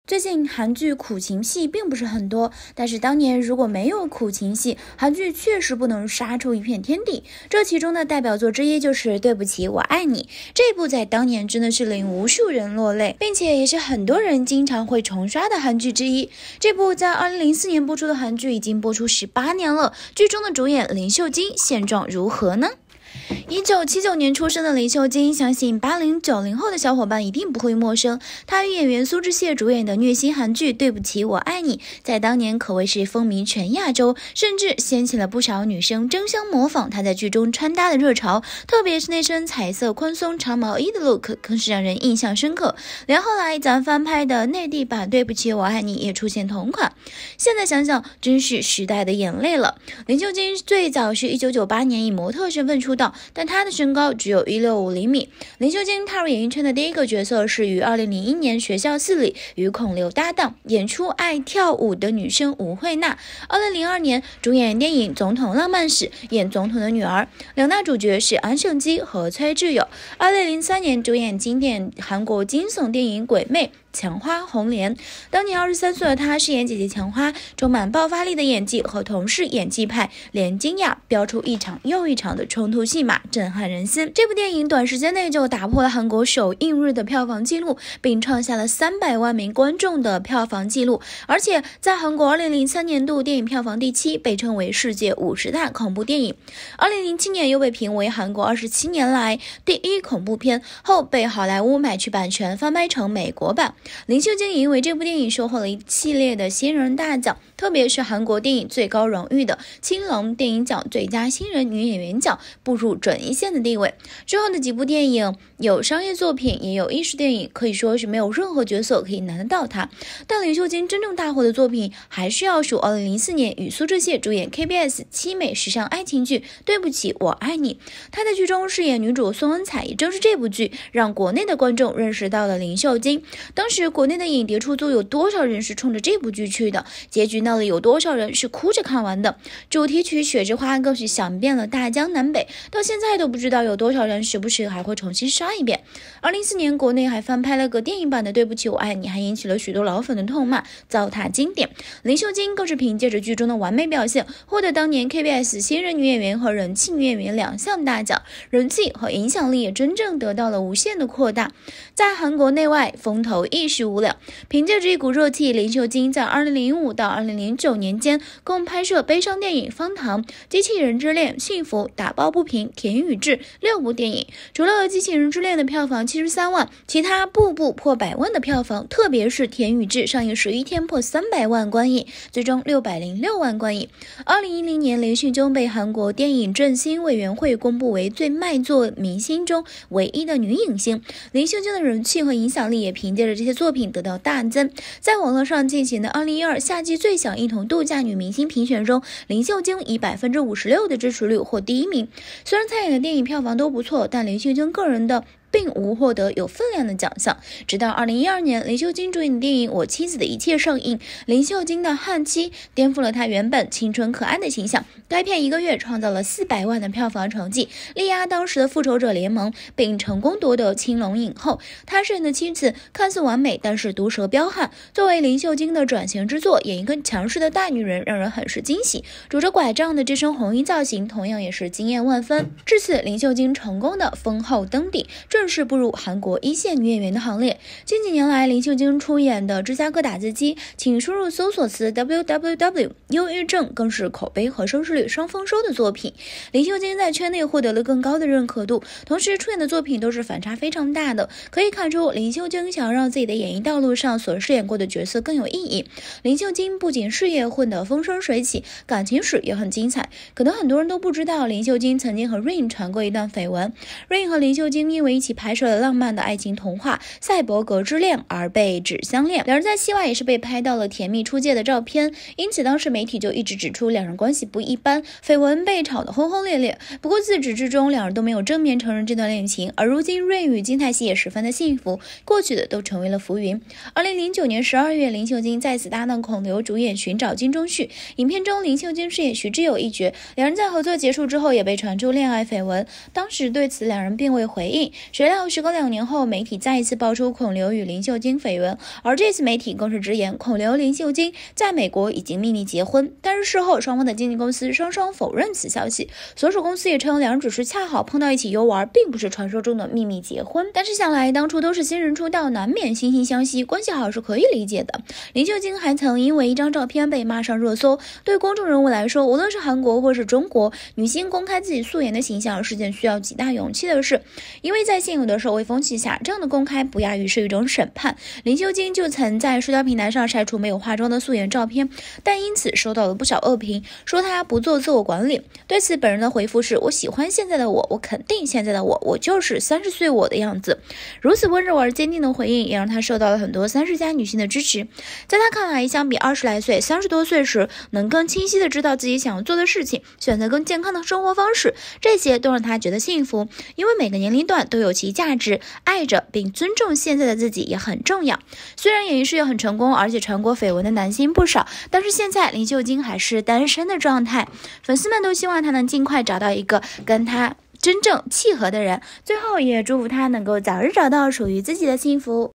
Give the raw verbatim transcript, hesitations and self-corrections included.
最近韩剧苦情戏并不是很多，但是当年如果没有苦情戏，韩剧确实不能杀出一片天地。这其中的代表作之一就是《对不起，我爱你》，这部在当年真的是令无数人落泪，并且也是很多人经常会重刷的韩剧之一。这部在二零零四年播出的韩剧已经播出十八年了，剧中的主演林秀晶现状如何呢？一九七九年出生的林秀晶，相信八零九零后的小伙伴一定不会陌生。她与演员苏志燮主演的虐心韩剧《对不起，我爱你》在当年可谓是风靡全亚洲，甚至掀起了不少女生争相模仿她在剧中穿搭的热潮。特别是那身彩色宽松长毛衣的 look 更是让人印象深刻。连后来咱翻拍的内地版《对不起，我爱你》也出现同款。现在想想，真是时代的眼泪了。林秀晶最早是一九九八年以模特身份出道，但她的身高只有一六五厘米。林秀晶踏入演艺圈的第一个角色是于二零零一年学校四里与孔刘搭档，演出爱跳舞的女生吴慧娜。二零零二年主演电影《总统浪漫史》，演总统的女儿，两大主角是安胜基和崔智友。二零零三年主演经典韩国惊悚电影《鬼魅》，强花红莲。当年二十三岁的她饰演姐姐强花，充满爆发力的演技和同是演技派连金雅飙出一场又一场的冲突戏码，震撼人心。这部电影短时间内就打破了韩国首映日的票房纪录，并创下了三百万名观众的票房纪录，而且在韩国二零零三年度电影票房第七，被称为世界五十大恐怖电影。二零零七年又被评为韩国二十七年来第一恐怖片，后被好莱坞买去版权翻拍成美国版。林秀晶因为这部电影收获了一系列的新人大奖，特别是韩国电影最高荣誉的青龙电影奖最佳新人女演员奖，步入准一线的地位。之后的几部电影有商业作品，也有艺术电影，可以说是没有任何角色可以难得到她。但林秀晶真正大火的作品还是要数二零零四年与苏志燮主演 K B S 凄美时尚爱情剧《对不起，我爱你》。她在剧中饰演女主宋恩彩，也正是这部剧让国内的观众认识到了林秀晶。当时国内的影碟出租有多少人是冲着这部剧去的？结局闹了有多少人是哭着看完的？主题曲《雪之花》更是响遍了大江南北，到现在都不知道有多少人时不时还会重新刷一遍。二零零四年国内还翻拍了个电影版的《对不起，我爱你》，还引起了许多老粉的痛骂，糟蹋经典。林秀晶更是凭借着剧中的完美表现，获得当年 K B S 新人女演员和人气女演员两项大奖，人气和影响力也真正得到了无限的扩大，在韩国内外风头一时无两。凭借着一股热气，林秀晶在二零零五到二零零九年间共拍摄悲伤电影《方糖》、机器人之恋、幸福、打抱不平、甜与志六部电影。除了机器人之恋的票房七十三万，其他部部破百万的票房，特别是甜与志上映十一天破三百万观影，最终六百零六万观影。二零一零年林秀晶被韩国电影振兴委员会公布为最卖座明星中唯一的女影星。林秀晶的人气和影响力也凭借着这些作品得到大增。在网络上进行的二零一二夏季最想一同度假女明星评选中，林秀晶以百分之五十六的支持率获第一名。虽然参演的电影票房都不错，但林秀晶个人的并无获得有分量的奖项。直到二零一二年，林秀晶主演的电影《我妻子的一切》上映，林秀晶的悍妻颠覆了她原本清纯可爱的形象。该片一个月创造了四百万的票房成绩，力压当时的复仇者联盟，并成功夺得青龙影后。她饰演的妻子看似完美，但是毒舌彪悍。作为林秀晶的转型之作，演一个强势的大女人，让人很是惊喜。拄着拐杖的这身红衣造型，同样也是惊艳万分。至此，林秀晶成功的封后登顶，正式步入韩国一线女演员的行列。近几年来，林秀晶出演的《芝加哥打字机》，请输入搜索词 double-u double-u double-u 忧郁症，更是口碑和收视率双丰收的作品。林秀晶在圈内获得了更高的认可度，同时出演的作品都是反差非常大的，可以看出林秀晶想要让自己的演艺道路上所饰演过的角色更有意义。林秀晶不仅事业混得风生水起，感情史也很精彩。可能很多人都不知道，林秀晶曾经和 Rain 传过一段绯闻。Rain 和林秀晶因为一起拍摄了浪漫的爱情童话《赛博格之恋》而被指相恋，两人在戏外也是被拍到了甜蜜出界的照片，因此当时媒体就一直指出两人关系不一般，绯闻被炒得轰轰烈烈。不过自始至终两人都没有正面承认这段恋情，而如今 Rain 与金泰熙也十分的幸福，过去的都成为了浮云。二零零九年十二月，林秀晶再次搭档孔刘主演《寻找金钟旭》，影片中林秀晶饰演徐志友一角，两人在合作结束之后也被传出恋爱绯闻，当时对此两人并未回应。 谁料时隔两年后，媒体再一次爆出孔刘与林秀晶绯闻，而这次媒体更是直言孔刘、林秀晶在美国已经秘密结婚。但是事后双方的经纪公司双双否认此消息，所属公司也称两人只是恰好碰到一起游玩，并不是传说中的秘密结婚。但是想来当初都是新人出道，难免惺惺相惜，关系好是可以理解的。林秀晶还曾因为一张照片被骂上热搜。对公众人物来说，无论是韩国或是中国，女星公开自己素颜的形象是件需要极大勇气的事，因为在现有的社会风气下，这样的公开不亚于是一种审判。林秀晶就曾在社交平台上晒出没有化妆的素颜照片，但因此收到了不少恶评，说她不做自我管理。对此本人的回复是：我喜欢现在的我，我肯定现在的我，我就是三十岁我的样子。如此温柔而坚定的回应，也让她受到了很多三十加女性的支持。在她看来，相比二十来岁，三十多岁时能更清晰的知道自己想要做的事情，选择更健康的生活方式，这些都让她觉得幸福。因为每个年龄段都有其价值，爱着并尊重现在的自己也很重要。虽然演艺事业很成功，而且传过绯闻的男星不少，但是现在林秀晶还是单身的状态，粉丝们都希望她能尽快找到一个跟她真正契合的人，最后也祝福她能够早日找到属于自己的幸福。